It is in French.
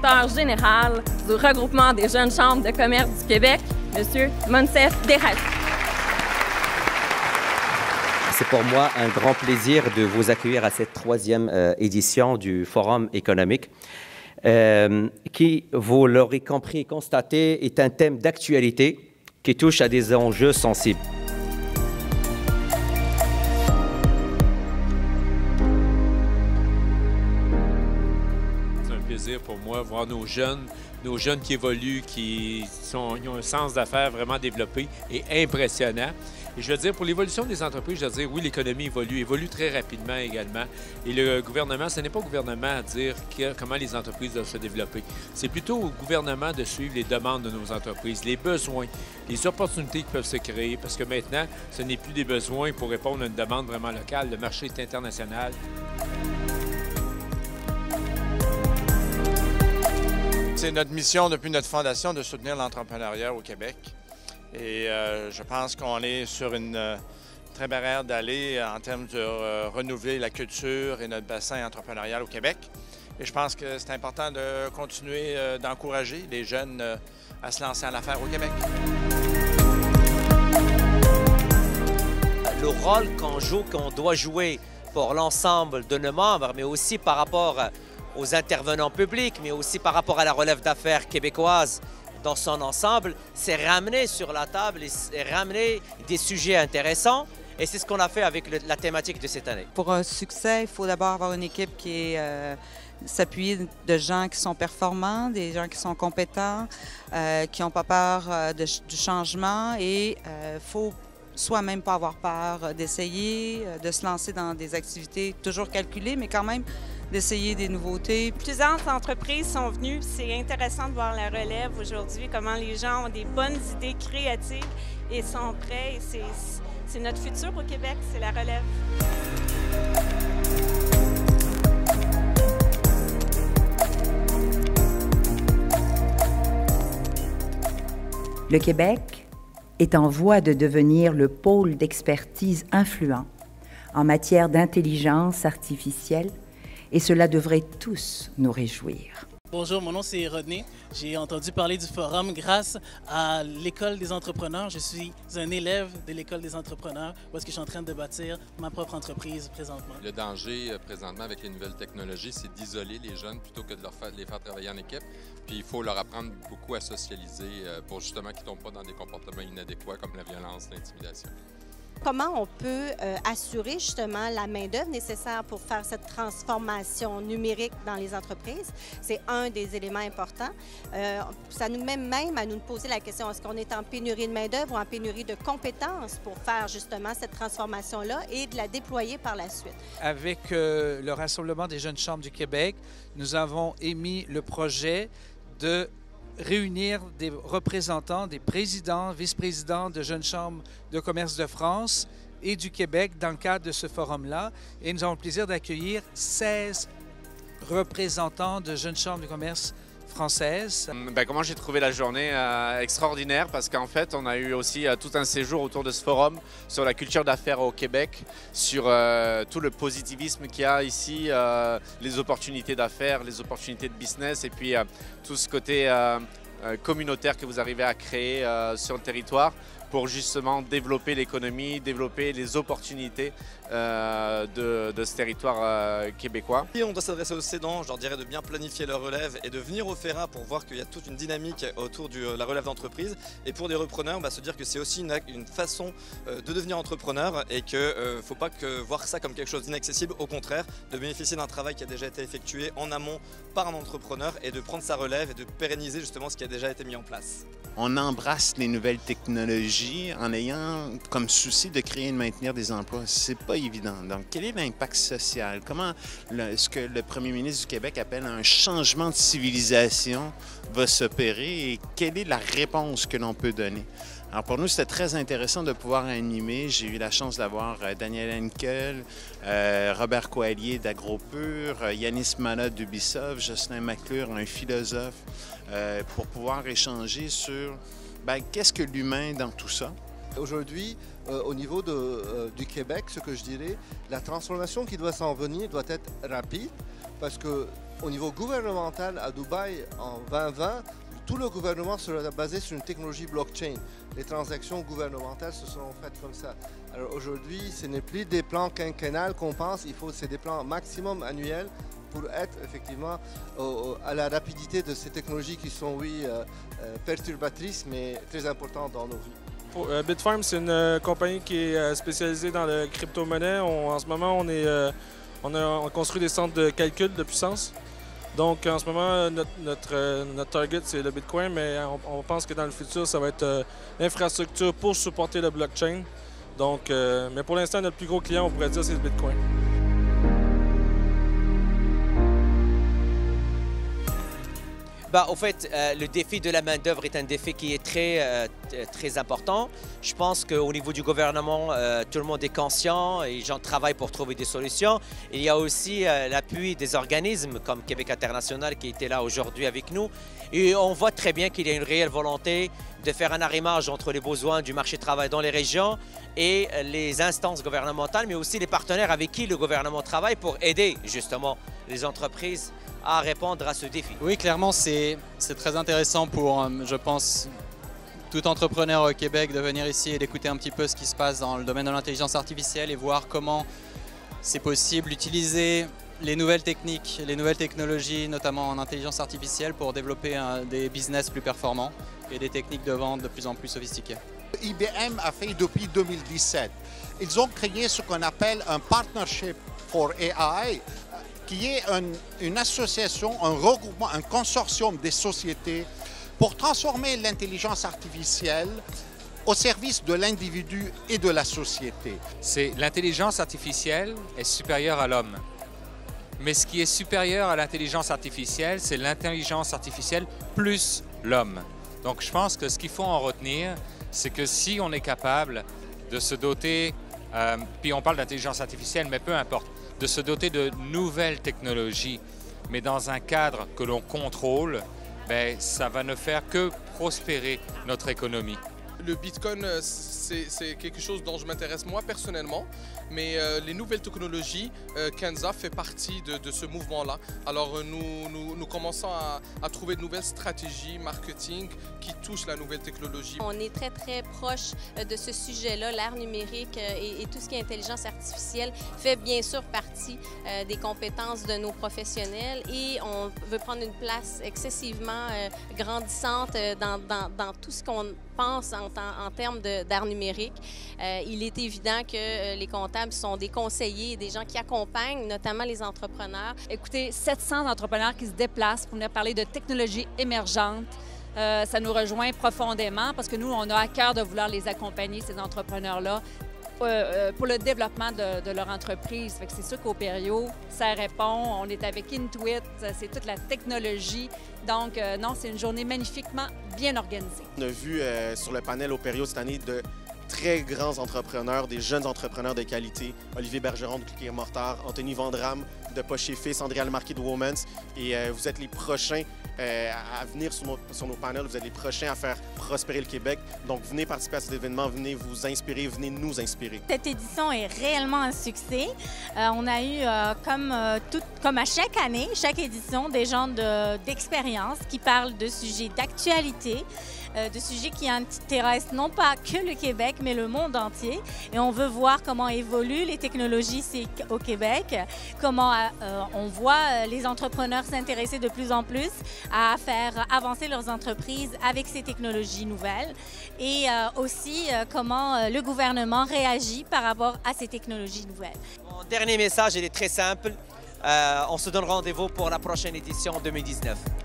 directeur général du regroupement des jeunes chambres de commerce du Québec, M. Monsef Desrosiers. C'est pour moi un grand plaisir de vous accueillir à cette 3e édition du Forum économique, qui, vous l'aurez compris et constaté, est un thème d'actualité qui touche à des enjeux sensibles. C'est un plaisir pour moi de voir nos jeunes qui évoluent, ils ont un sens d'affaires vraiment développé et impressionnant. Et je veux dire, pour l'évolution des entreprises, je veux dire, oui, l'économie évolue très rapidement également. Et le gouvernement, ce n'est pas au gouvernement à dire comment les entreprises doivent se développer. C'est plutôt au gouvernement de suivre les demandes de nos entreprises, les besoins, les opportunités qui peuvent se créer. Parce que maintenant, ce n'est plus des besoins pour répondre à une demande vraiment locale. Le marché est international. C'est notre mission depuis notre fondation de soutenir l'entrepreneuriat au Québec. Et je pense qu'on est sur une très belle ère d'aller en termes de renouveler la culture et notre bassin entrepreneurial au Québec. Et je pense que c'est important de continuer d'encourager les jeunes à se lancer en affaires au Québec. Le rôle qu'on doit jouer pour l'ensemble de nos membres, mais aussi par rapport aux intervenants publics, mais aussi par rapport à la relève d'affaires québécoise dans son ensemble, c'est ramener sur la table et ramener des sujets intéressants. Et c'est ce qu'on a fait avec la thématique de cette année. Pour un succès, il faut d'abord avoir une équipe qui est s'appuyer de gens qui sont performants, des gens qui sont compétents, qui n'ont pas peur du changement et il faut soi-même pas avoir peur d'essayer, de se lancer dans des activités toujours calculées, mais quand même d'essayer des nouveautés. Plusieurs entreprises sont venues. C'est intéressant de voir la relève aujourd'hui, comment les gens ont des bonnes idées créatives et sont prêts. C'est notre futur au Québec, c'est la relève. Le Québec est en voie de devenir le pôle d'expertise influent en matière d'intelligence artificielle et cela devrait tous nous réjouir. Bonjour, mon nom c'est Rodney. J'ai entendu parler du forum grâce à l'École des entrepreneurs. Je suis un élève de l'École des entrepreneurs où est-ce que je suis en train de bâtir ma propre entreprise présentement. Le danger présentement avec les nouvelles technologies, c'est d'isoler les jeunes plutôt que de les faire travailler en équipe. Puis il faut leur apprendre beaucoup à socialiser pour justement qu'ils ne tombent pas dans des comportements inadéquats comme la violence, l'intimidation. Comment on peut assurer justement la main-d'œuvre nécessaire pour faire cette transformation numérique dans les entreprises? C'est un des éléments importants. Ça nous met même à nous poser la question, est-ce qu'on est en pénurie de main-d'œuvre ou en pénurie de compétences pour faire justement cette transformation-là et de la déployer par la suite? Avec le Rassemblement des jeunes chambres du Québec, nous avons émis le projet de réunir des représentants, des présidents, vice-présidents de jeunes chambres de commerce de France et du Québec dans le cadre de ce forum-là. Et nous avons le plaisir d'accueillir 16 représentants de jeunes chambres de commerce françaises. Comment j'ai trouvé la journée extraordinaire parce qu'en fait on a eu aussi tout un séjour autour de ce forum sur la culture d'affaires au Québec, sur tout le positivisme qu'il y a ici, les opportunités d'affaires, les opportunités de business et puis tout ce côté communautaire que vous arrivez à créer sur le territoire pour justement développer l'économie, développer les opportunités de ce territoire québécois. Et on doit s'adresser aux cédants, je leur dirais de bien planifier leur relève et de venir au Ferrat pour voir qu'il y a toute une dynamique autour de la relève d'entreprise. Et pour des repreneurs, se dire que c'est aussi une façon de devenir entrepreneur et qu'il ne faut pas voir ça comme quelque chose d'inaccessible, au contraire, de bénéficier d'un travail qui a déjà été effectué en amont par un entrepreneur et de prendre sa relève et de pérenniser justement ce qui a déjà été mis en place. On embrasse les nouvelles technologies en ayant comme souci de créer et de maintenir des emplois. C'est pas évident. Donc, quel est l'impact social? Comment ce que le premier ministre du Québec appelle un changement de civilisation va s'opérer et quelle est la réponse que l'on peut donner? Alors pour nous, c'était très intéressant de pouvoir animer. J'ai eu la chance d'avoir Daniel Henkel, Robert Coallier d'AgroPure, Yanis Mana d'Ubisoft, Jocelyn McClure, un philosophe, pour pouvoir échanger sur qu'est-ce que l'humain dans tout ça. Aujourd'hui, au niveau du Québec, ce que je dirais, la transformation qui doit s'en venir doit être rapide parce que au niveau gouvernemental à Dubaï en 2020, tout le gouvernement sera basé sur une technologie blockchain. Les transactions gouvernementales se seront faites comme ça. Alors aujourd'hui, ce n'est plus des plans quinquennales qu'on pense, c'est des plans maximum annuels pour être effectivement à la rapidité de ces technologies qui sont, oui, perturbatrices, mais très importantes dans nos vies. Bitfarms, c'est une compagnie qui est spécialisée dans la crypto-monnaie. En ce moment, on construit des centres de calcul de puissance. Donc, en ce moment, notre target, c'est le Bitcoin, mais on pense que dans le futur, ça va être l'infrastructure pour supporter le blockchain. Donc, mais pour l'instant, notre plus gros client, on pourrait dire, c'est le Bitcoin. Au fait, le défi de la main-d'œuvre est un défi qui est très important. Je pense qu'au niveau du gouvernement, tout le monde est conscient et les gens travaillent pour trouver des solutions. Il y a aussi l'appui des organismes comme Québec International qui était là aujourd'hui avec nous. Et on voit très bien qu'il y a une réelle volonté de faire un arrimage entre les besoins du marché du travail dans les régions et les instances gouvernementales, mais aussi les partenaires avec qui le gouvernement travaille pour aider justement les entreprises à répondre à ce défi. Oui, clairement, c'est très intéressant pour, je pense, tout entrepreneur au Québec de venir ici et d'écouter un petit peu ce qui se passe dans le domaine de l'intelligence artificielle et voir comment c'est possible d'utiliser les nouvelles techniques, les nouvelles technologies, notamment en intelligence artificielle, pour développer des business plus performants et des techniques de vente de plus en plus sophistiquées. IBM a fait depuis 2017. Ils ont créé ce qu'on appelle un Partnership for AI, qui est une association, un regroupement, un consortium des sociétés pour transformer l'intelligence artificielle au service de l'individu et de la société. L'intelligence artificielle est supérieure à l'homme. Mais ce qui est supérieur à l'intelligence artificielle, c'est l'intelligence artificielle plus l'homme. Donc je pense que ce qu'il faut en retenir, c'est que si on est capable de se doter, puis on parle d'intelligence artificielle, mais peu importe, de se doter de nouvelles technologies, mais dans un cadre que l'on contrôle, ça va ne faire que prospérer notre économie. Le Bitcoin, c'est quelque chose dont je m'intéresse moi personnellement, mais les nouvelles technologies, Kenza fait partie de ce mouvement-là. Alors nous commençons à trouver de nouvelles stratégies marketing qui touchent la nouvelle technologie. On est très proche de ce sujet-là, l'ère numérique et tout ce qui est intelligence artificielle fait bien sûr partie des compétences de nos professionnels et on veut prendre une place excessivement grandissante dans tout ce qu'on pense en termes d'art numérique. Il est évident que les comptables sont des conseillers, des gens qui accompagnent notamment les entrepreneurs. Écoutez, 700 entrepreneurs qui se déplacent pour venir parler de technologies émergentes. Ça nous rejoint profondément parce que nous, on a à cœur de vouloir les accompagner, ces entrepreneurs-là, pour le développement de leur entreprise. C'est sûr qu'au Pério, ça répond. On est avec Intuit, c'est toute la technologie. Donc, non, c'est une journée magnifiquement bien organisée. On a vu sur le panel au Pério cette année de très grands entrepreneurs, des jeunes entrepreneurs de qualité. Olivier Bergeron de Cliquet Mortard, Anthony Vandram de Poche et Fils, Andrea Lemarquis de Womans. Et vous êtes les prochains à venir sur nos panels, vous êtes les prochains à faire prospérer le Québec. Donc venez participer à cet événement, venez vous inspirer, venez nous inspirer. Cette édition est réellement un succès. On a eu, comme à chaque année, chaque édition, des gens d'expérience qui parlent de sujets d'actualité, de sujets qui intéressent non pas que le Québec, mais le monde entier. Et on veut voir comment évoluent les technologies ici au Québec, comment on voit les entrepreneurs s'intéresser de plus en plus à faire avancer leurs entreprises avec ces technologies nouvelles et aussi comment le gouvernement réagit par rapport à ces technologies nouvelles. Mon dernier message, il est très simple. On se donne rendez-vous pour la prochaine édition 2019.